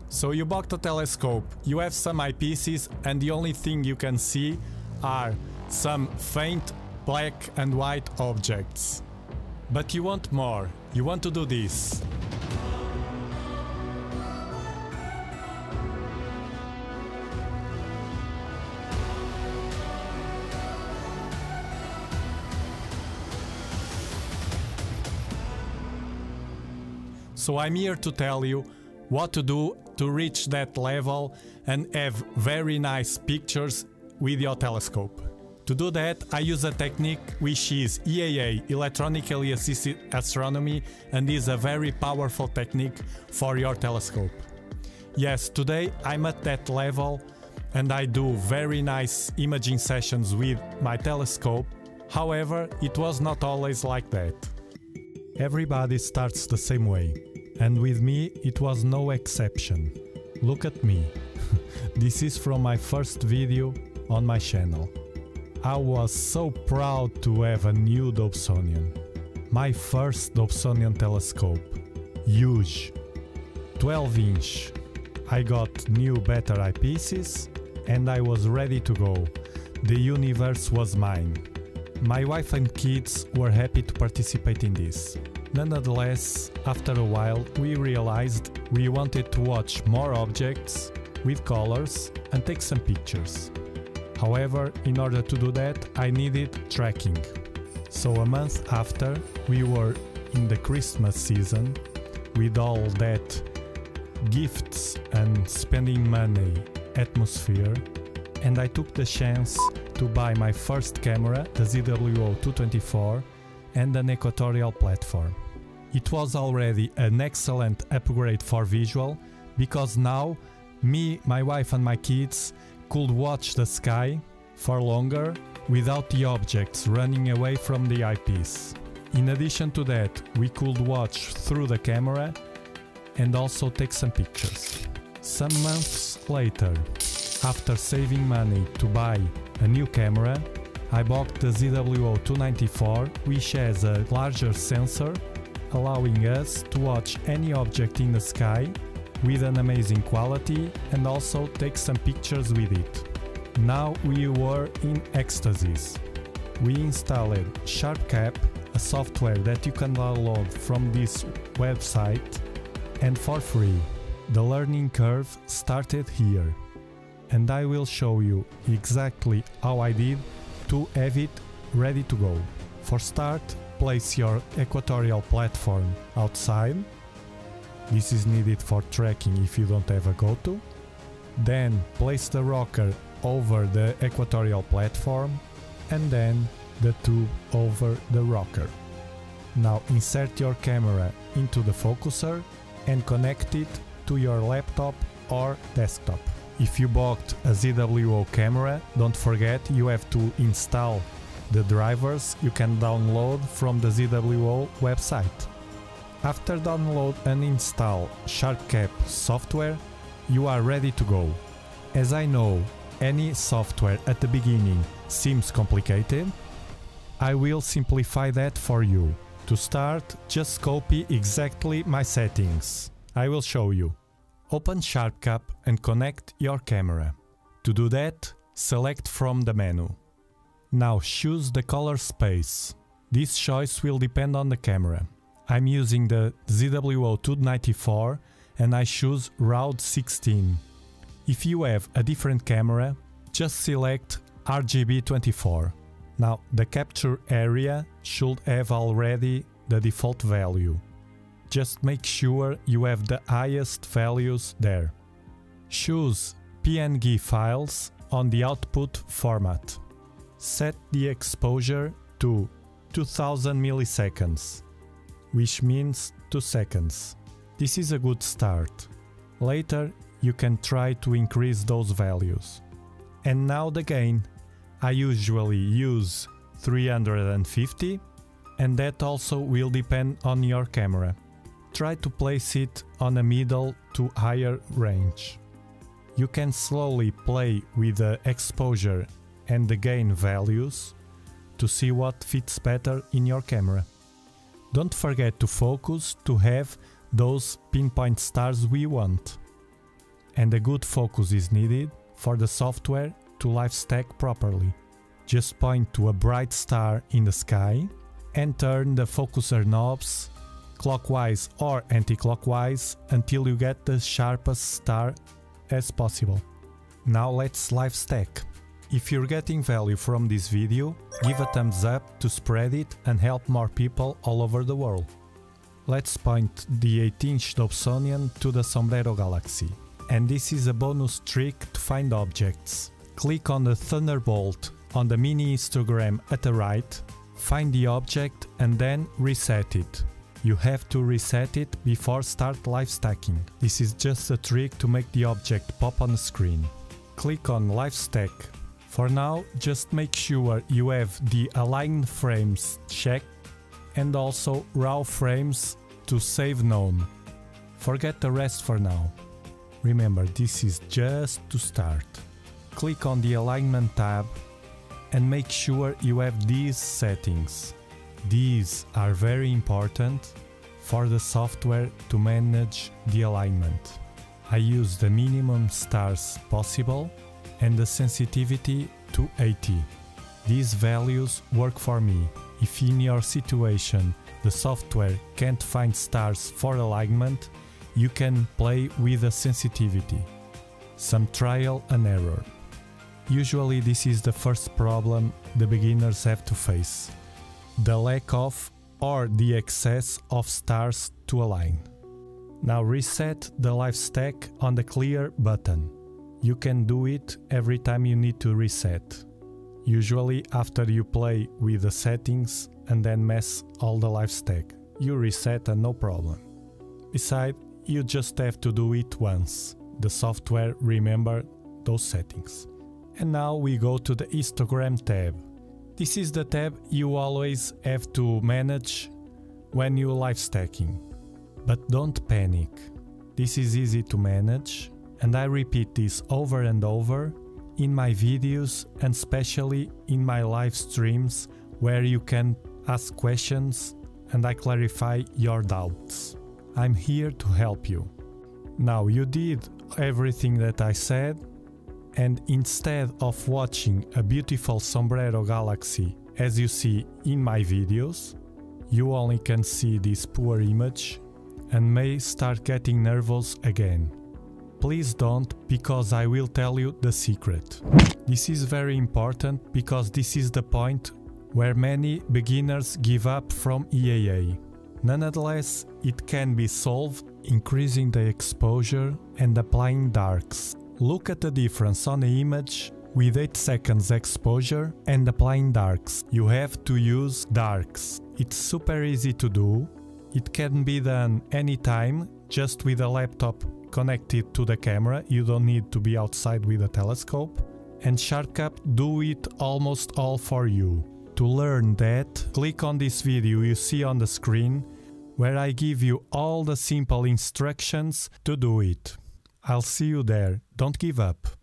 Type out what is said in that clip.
So you bought a telescope, you have some eyepieces, and the only thing you can see are some faint black and white objects. But you want more, you want to do this. So I'm here to tell you what to do to reach that level and have very nice pictures with your telescope. To do that, I use a technique which is EAA, Electronically Assisted Astronomy, and is a very powerful technique for your telescope. Yes, today I'm at that level and I do very nice imaging sessions with my telescope. However, it was not always like that. Everybody starts the same way. And with me, it was no exception. Look at me. This is from my first video on my channel. I was so proud to have a new Dobsonian. My first Dobsonian telescope. Huge. 12-inch. I got new better eyepieces and I was ready to go. The universe was mine. My wife and kids were happy to participate in this. Nonetheless, after a while we realized we wanted to watch more objects with colors and take some pictures. However, in order to do that, I needed tracking. So a month after, we were in the Christmas season with all that gifts and spending money atmosphere, and I took the chance to buy my first camera, the ZWO-224, and an equatorial platform. It was already an excellent upgrade for visual, because now me, my wife and my kids could watch the sky for longer without the objects running away from the eyepiece. In addition to that, we could watch through the camera and also take some pictures. Some months later, after saving money to buy a new camera, I bought the ZWO-294, which has a larger sensor, allowing us to watch any object in the sky with an amazing quality and also take some pictures with it. Now we were in ecstasies. We installed Sharpcap, a software that you can download from this website, and for free. The learning curve started here, and I will show you exactly how I did to have it ready to go. For start, place your equatorial platform outside. This is needed for tracking if you don't have a go-to. Then place the rocker over the equatorial platform and then the tube over the rocker. Now insert your camera into the focuser and connect it to your laptop or desktop. If you bought a ZWO camera, don't forget you have to install the drivers you can download from the ZWO website. After download and install Sharpcap software, you are ready to go. As I know any software at the beginning seems complicated, I will simplify that for you. To start, just copy exactly my settings. I will show you. Open Sharpcap and connect your camera. To do that, select from the menu. Now choose the color space. This choice will depend on the camera. I'm using the ZWO-294 and I choose RAW 16. If you have a different camera, just select RGB 24. Now the capture area should have already the default value. Just make sure you have the highest values there. Choose PNG files on the output format. Set the exposure to 2000 milliseconds, which means 2 seconds. This is a good start. Later you can try to increase those values. And now the gain. I usually use 350, and that also will depend on your camera. Try to place it on a middle to higher range. You can slowly play with the exposure and the gain values to see what fits better in your camera. Don't forget to focus to have those pinpoint stars we want. and a good focus is needed for the software to live stack properly. Just point to a bright star in the sky and turn the focuser knobs clockwise or anti-clockwise until you get the sharpest star as possible. Now let's live stack. If you're getting value from this video, give a thumbs up to spread it and help more people all over the world. Let's point the 8-inch Dobsonian to the Sombrero Galaxy. And this is a bonus trick to find objects. Click on the Thunderbolt on the mini histogram at the right, find the object and then reset it. You have to reset it before start live stacking. This is just a trick to make the object pop on the screen. Click on live stack. For now, just make sure you have the aligned frames checked and also raw frames to save known. Forget the rest for now. Remember, this is just to start. Click on the alignment tab and make sure you have these settings. These are very important for the software to manage the alignment. I use the minimum stars possible and the sensitivity to 80. These values work for me. If in your situation the software can't find stars for alignment, you can play with the sensitivity. Some trial and error. Usually this is the first problem the beginners have to face. The lack of or the excess of stars to align. Now reset the live stack on the clear button. You can do it every time you need to reset. Usually after you play with the settings and then mess all the live stack. You reset and no problem. Besides, you just have to do it once. The software remembers those settings. And now we go to the histogram tab. This is the tab you always have to manage when you live stacking. But don't panic. This is easy to manage and I repeat this over and over in my videos and especially in my live streams where you can ask questions and I clarify your doubts. I'm here to help you. Now you did everything that I said, and instead of watching a beautiful Sombrero Galaxy as you see in my videos, you only can see this poor image and may start getting nervous again. Please don't, because I will tell you the secret. This is very important because this is the point where many beginners give up from EAA. Nonetheless, it can be solved increasing the exposure and applying darks. Look at the difference on the image with 8 seconds exposure and applying darks. You have to use darks. It's super easy to do. It can be done anytime, just with a laptop connected to the camera. You don't need to be outside with a telescope. And Sharpcap do it almost all for you. To learn that, click on this video you see on the screen, where I give you all the simple instructions to do it. I'll see you there. Don't give up.